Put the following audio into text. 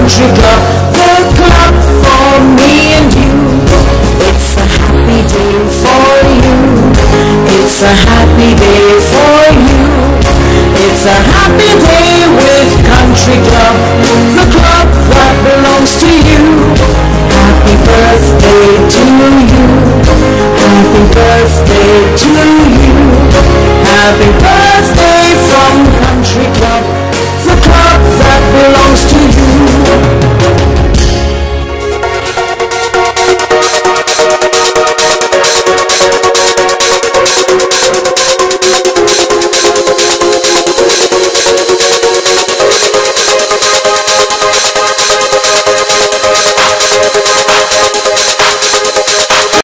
Country Club, the club for me and you. It's a happy day for you. It's a happy day for you. It's a happy day with Country Club, the club that belongs to you. Happy birthday to you. Happy birthday to you. Happy birthday.